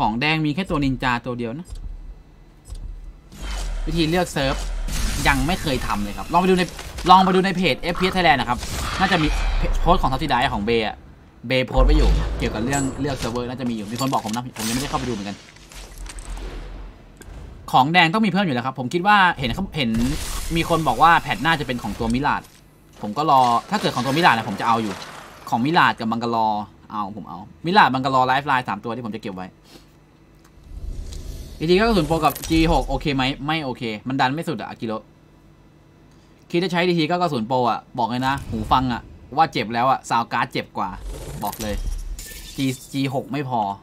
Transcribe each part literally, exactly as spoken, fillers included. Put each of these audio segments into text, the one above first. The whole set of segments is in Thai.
ของแดงมีแค่ตัวนินจาตัวเดียวนะวิธีเลือกเซิร์ฟยังไม่เคยทำเลยครับลองไปดูในลองไปดูในเพจ เอฟ พี เอส Thailand นะครับน่าจะมีโพสต์ของทัพทีไดของเบย์อะเบย์โพสต์ไปอยู่เกี่ยวกับเรื่องเลือกเซิร์ฟเวอร์น่าจะมีอยู่มีคนบอกผมนะผมยังไม่ได้เข้าไปดูเหมือนกันของแดงต้องมีเพิ่มอยู่แล้วครับผมคิดว่าเห็นเขาเห็นมีคนบอกว่าแพทหน้าจะเป็นของตัวมิลาดผมก็รอถ้าเกิดของตัวมิลาดนะผมจะเอาอยู่ของมิลาดกับบังกะลอเอาผมเอามิลาดบังกะลอไลฟ์ไลน์สามตัวที่ผมจะเก็บไว้อีกทีก็กระสุนโปรกับ จี หก โอเคไหมไม่โอเคมันดันไม่สุดอะอากิโรคิดจะใช้ดีทีก็กระสุนโปรอะบอกเลยนะหูฟังอะว่าเจ็บแล้วอะซาวการ์ดเจ็บกว่าบอกเลย G จี หก ไม่พอ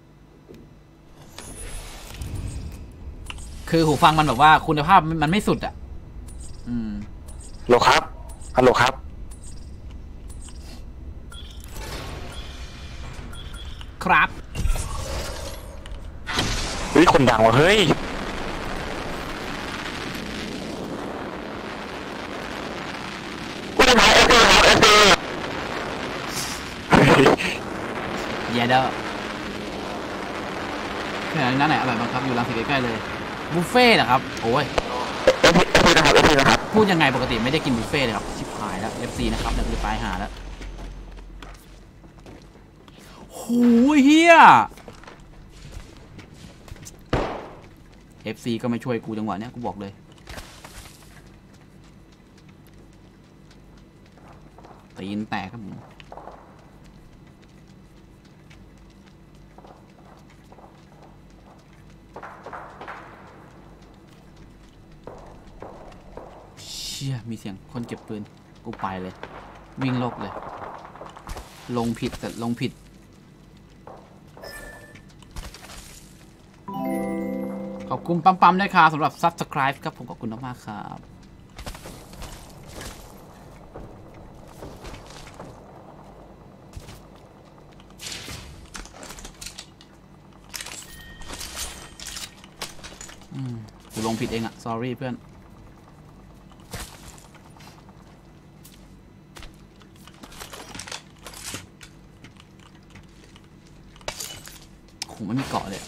คือหูฟังมันแบบว่าคุณภาพมันไม่สุดอะอืมฮัลโหลครับฮัลโหลครับครับเฮ้ยคนดังว่ะเฮ้ยคุณมาเอฟซีครับเอฟซีเยเดอร์แค่นั้นไหนอร่อยบ้างครับอยู่รังสิตใกล้ๆเลยบุฟเฟ่ต์นะครับโอ้ยเอฟซีนะครับเอฟซีนะครับพูดยังไงปกติไม่ได้กินบุฟเฟ่ต์เลยครับชิบหายแล้ว เอฟ ซี นะครับเดี๋ยวจะตายหาแล้วโหเฮีย เอฟ ซี ก็ไม่ช่วยกูจังหวะเนี้ยกูบอกเลยตีนแตกครับผมเชี่ยมีเสียงคนเก็บปืนกูไปเลยวิ่งลบเลยลงผิดแต่ลงผิดขอบคุณปั๊มๆด้วยค่ะสำหรับ ซับสไครบ์ ครับผมขอบคุณมากๆครับอืมกูลงผิดเองอะ sorry เพื่อนโหไม่มีเกาะเลย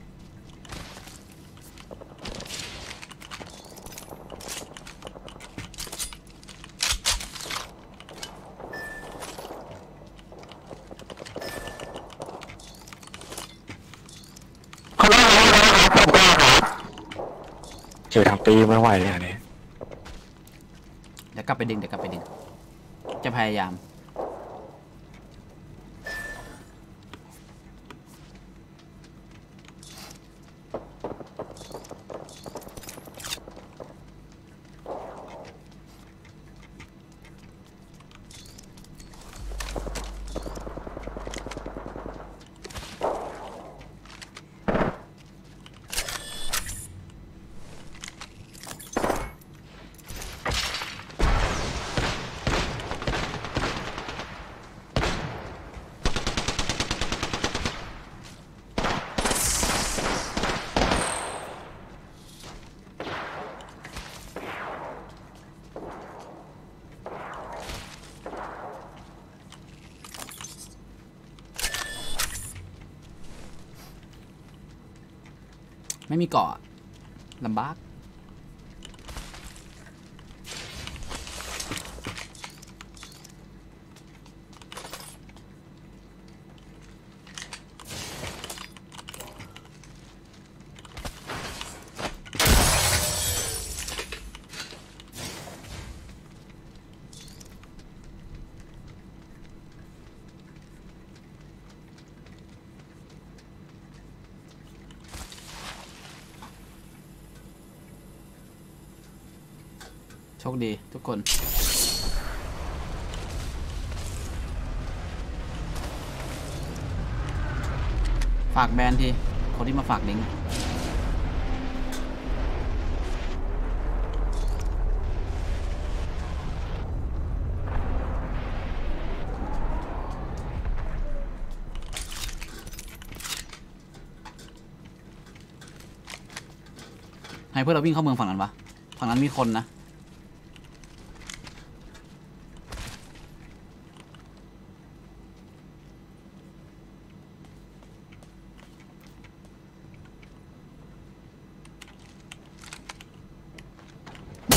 เจอทางปีไม่ไหวเลยอันนี้เดี๋ยวกลับไปดึงเดี๋ยวกลับไปดึงจะพยายามไม่มีเกาะลำบากโชคดีทุกคนฝากแบรนด์ทีคนที่มาฝากลิงก์ให้เพื่อนเราวิ่งเข้าเมืองฝั่งนั้นปะฝั่งนั้นมีคนนะ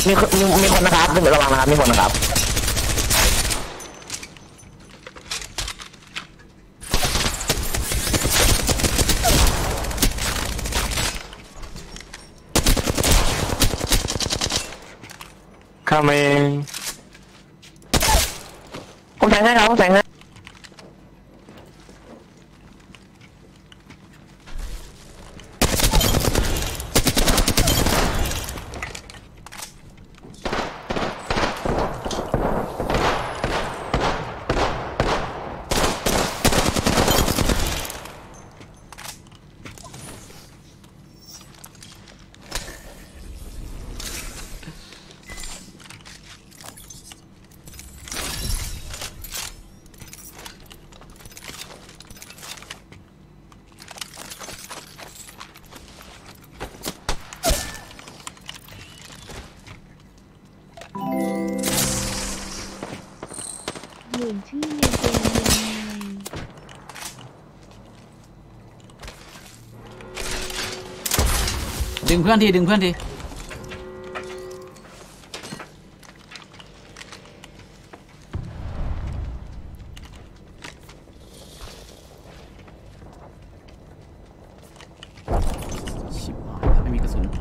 มีมีมีคนนะครับมีระวังนะครับมีคนนะครับข้ามเองผมแทงให้ครับผมแทงให้เหมือนชื่อในเกมยังไงดึงเพื่อนทีดึงเพื่อนทีชิบหายแล้วไม่มีกระสุน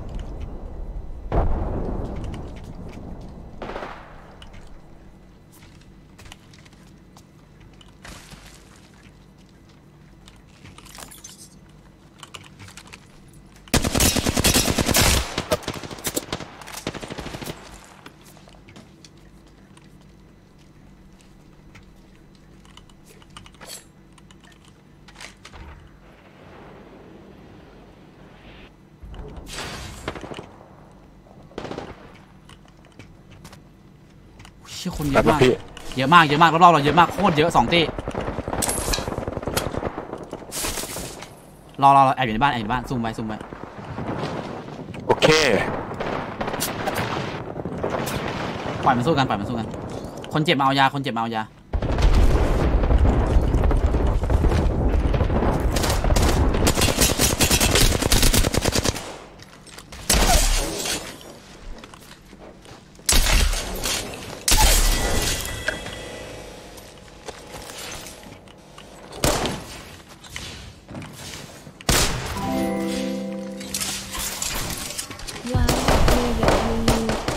เชี่ยคนเยแบอะบมากพี่เยอะมากเยอะมากรอบๆเราเยอะมากโคตรเยอะสองตีรอรอเราแอบอยู่ในบ้านแอบอยู่ในบ้านซูมไว้ซูมไว้โอเคปล่อยมันสู้กันปล่อยมันสู้กันคนเจ็บมาเอายาคนเจ็บมาเอายาว้าวเลยแบบนี้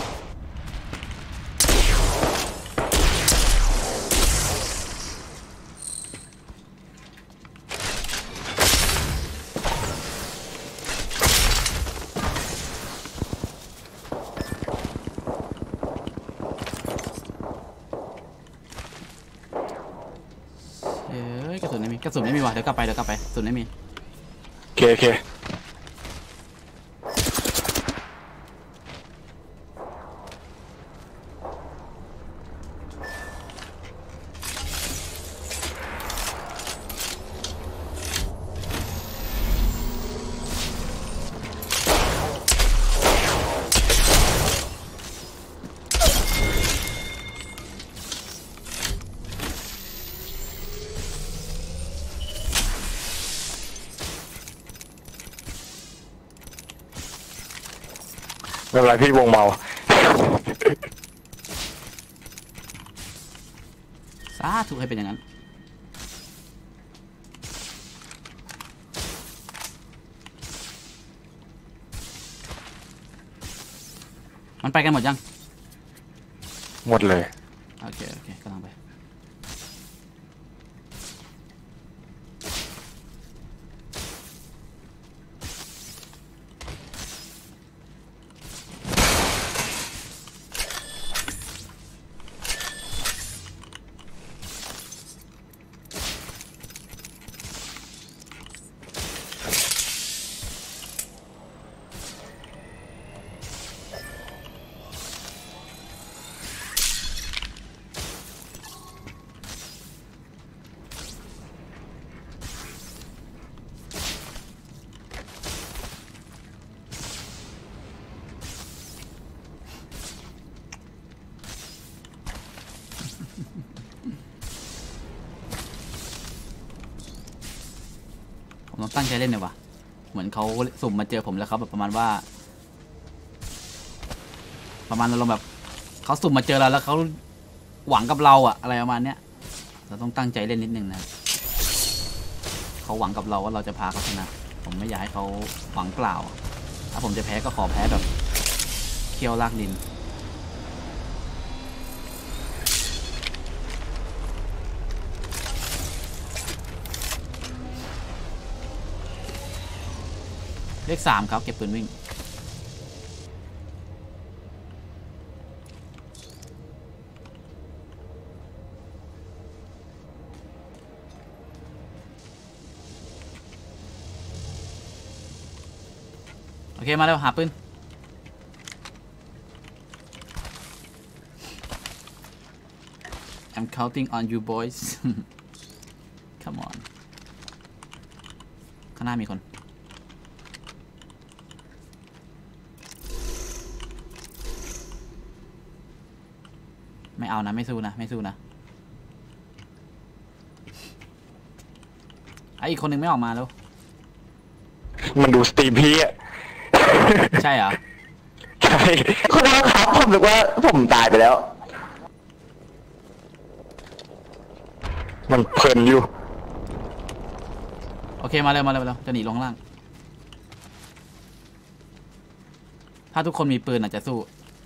เอ้ยกระสุนไม่มีกระสุนไม่มีว่ะเดี๋ยวกลับไปเดี๋ยวกลับไปกระสุนไม่มีโอเคโอเคไม่เป็นไรพี่วงเมาสาธุให้เป็นอย่างนั้นมันไปกันหมดยังหมดเลยโอเคโอเคกำลังไปผมต้องตั้งใจเล่นหน่อยวะเหมือนเขาสุ่มมาเจอผมแล้วเขาแบบประมาณว่าประมาณเราแบบเขาสุ่มมาเจอเราแล้วเขาหวังกับเราอะอะไรประมาณเนี้ยเราต้องตั้งใจเล่นนิดนึงนะเขาหวังกับเราว่าเราจะพาเขาชนะผมไม่อยากให้เขาหวังเปล่าถ้าผมจะแพ้ก็ขอแพ้แบบเคี่ยวลากดินเลขสามครับเก็บปืนวิ่งโอเคมาเร็วหาปืน I'm counting on you boys come on ข้างหน้ามีคนไม่เอานะไม่สู้นะไม่สู้นะไออีกคนหนึ่งไม่ออกมาแล้วมันดูสตรีมพี่อะใช่เหรอใช่คุณน้องครับผมนึกว่าผมตายไปแล้วมันเพลินอยู่โอเคมาเร็วมาเร็วมาเร็วจะหนีลงล่างถ้าทุกคนมีปืนอาจจะสู้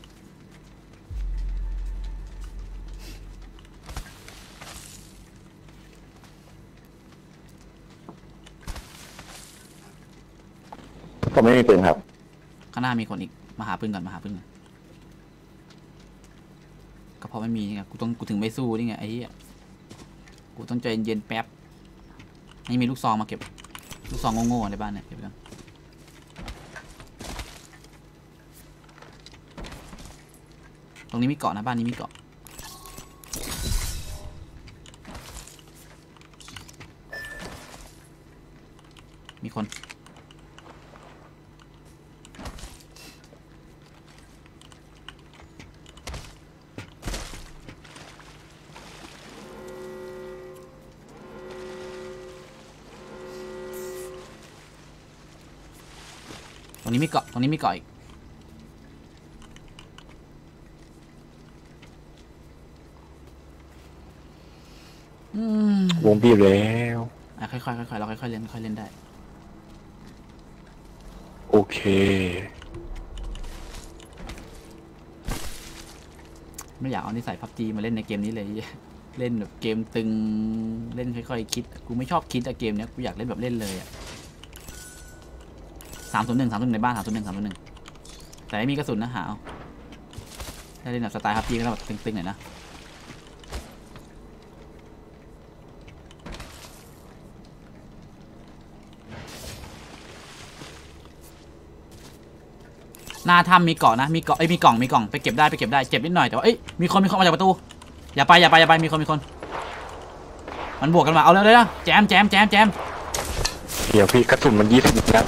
ผมไม่มีปืนครับข้างหน้ามีคนอีกมาหาปืนก่อนมาหาปืนก่อนก็เพราะไม่มีไงกูต้องกูถึงไม่สู้นี่ไงไอ้เหี้ยกูต้องใจเย็นๆแป๊บนี่มีลูกซองมาเก็บลูกซองโง่ๆในบ้านเนี่ยเก็บไปก่อนตรงนี้มีเกาะนะบ้านนี้มีเกาะมีคนตรงนี้มีเกาะตรงนี้มีเกาะอีกอืมวงบีบแล้วอ่ะค่อยๆค่อยๆเราค่อยๆเล่นค่อยๆเล่นได้โอเคไม่อยากเอานิสัยพับจีมาเล่นในเกมนี้เลย เล่นแบบเกมตึงเล่นค่อยๆคิดกูไม่ชอบคิดอะเกมเนี้ยกูอยากเล่นแบบเล่นเลยอะสามศูนย์หนึ่งสามศูนย์หนึ่งในบ้านสามศูนย์หนึ่งสามศูนย์หนึ่งแต่ไม่มีกระสุนนะหาเอาถ้าเล่นแบบสไตล์พับจีก็ต้องแบบตึงๆหน่อยนะหน้าถ้ำมีเกาะนะมีเกาะเอ้ยมีกล่องมีกล่องไปเก็บได้ไปเก็บได้เจ็บนิดหน่อยแต่ว่าเอ้ยมีคนมีคนมาจากประตูอย่าไปอย่าไปอย่าไปมีคนมีคนมันบวกกันมาเอาเลยเลยนะแจมแจมแจมแจมเดี๋ยวพี่กระสุนมันยี่สิบนัด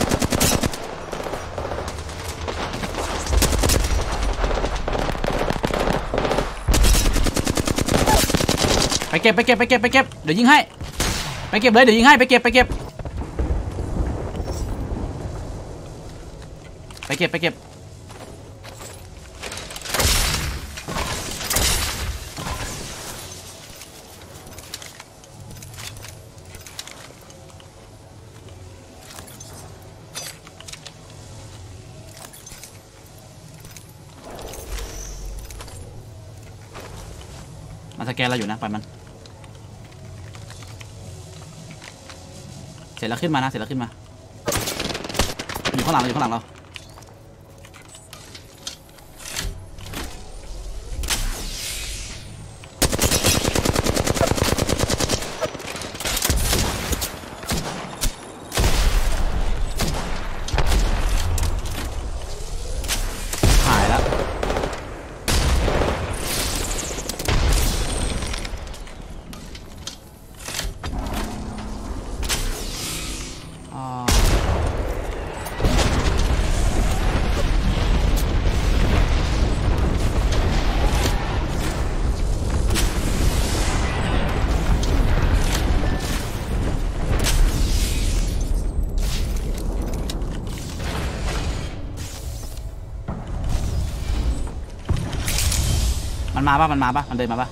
ไปเก็บไปเก็บไปเก็บไปเก็บเดี๋ยวยิงให้ไปเก็บเลยเดี๋ยวยิงให้ไปเก็บไปเก็บไปเก็บไปเก็บมันสแกนเราอยู่นะปล่อยมันเสร็จแล้วขึ้นมานะเสร็จแล้วขึ้นมาอยู่ข้างหลังเราอยู่ข้างหลังเราหายแล้วมันมาปะมันมาปะมันเดินมาปะ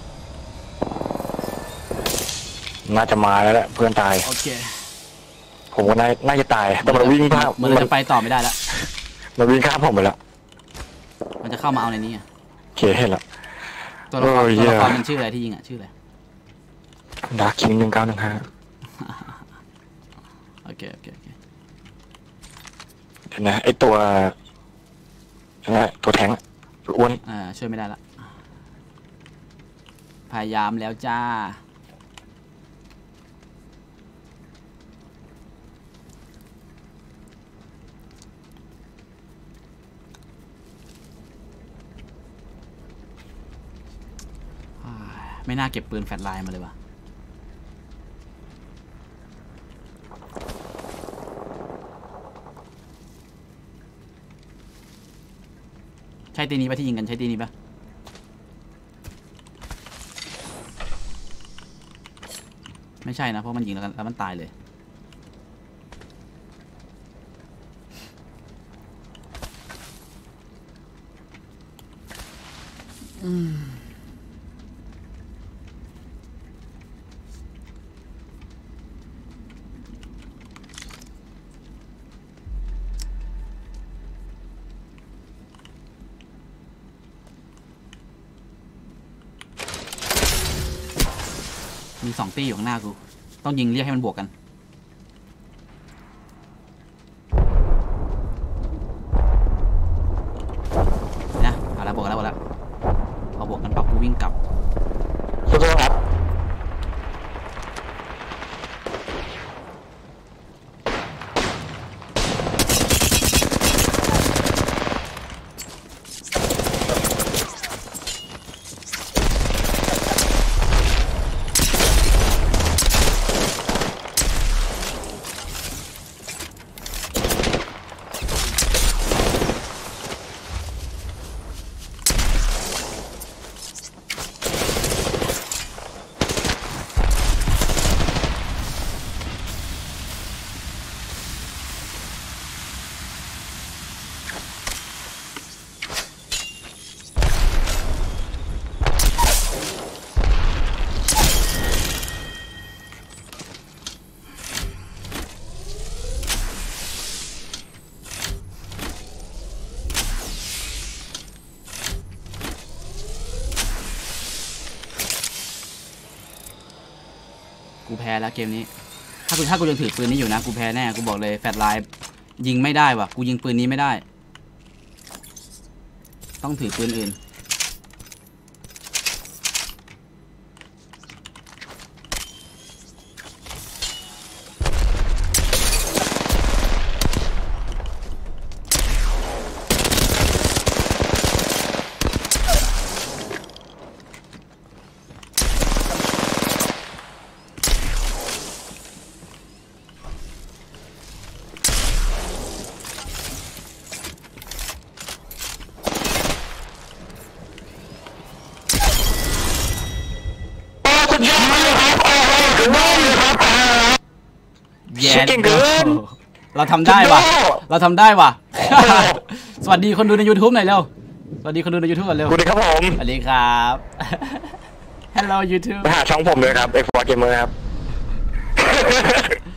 น่าจะมาแล้วแหละเพื่อนตายโอเคผมก็น่าน่าจะตายแต่มันวิ่งข้ามมันจะไปต่อไม่ได้แล้วมันวิ่งข้ามผมไปแล้วมันจะเข้ามาเอาในนี้อะโอเคเห็นแล้วตัวละครโอ้ยตัวละครเหี้ยมันชื่ออะไรที่ยิงอ่ะชื่ออะไรดาร์คคิงหนึ่งเก้าหนึ่งห้าโอเคโอเคโอเคเห็นนะไอตัวนั่นแหละตัวแทงอะตัวอ้วนอ่าช่วยไม่ได้ละพยายามแล้วจ้าอ่าไม่น่าเก็บปืนแฟลชไลน์มาเลยว่ะใช่ตีนี้ปะที่ยิงกันใช่ตีนี้ปะไม่ใช่นะเพราะมันยิงแล้วกันแล้วมันตายเลยอืมมีสองตีอยู่ข้างหน้ากูต้องยิงเรียกให้มันบวกกันนะเอาละบวกกันแล้วบวกแล้วพอบวกกันปั๊บกูวิ่งกลับสู้ๆครับกูแพ้แล้วเกมนี้ ถ้ากูถ้ากูยังถือปืนนี้อยู่นะกูแพ้แน่กูบอกเลยแฟลชไลน์ยิงไม่ได้ว่ะกูยิงปืนนี้ไม่ได้ ต้องถือปืนอื่นแย่เก่งเกินเราทำได้ว่ะเราทำได้ว่ะ สวัสดีคนดูใน YouTube หน่อยเร็วสวัสดีคนดูใน YouTube ก่อนเร็วสวัสดีครับผมสวัสดีครับ Hello YouTube ไปหาช่องผมเลยครับ Xbox Gamer ครับ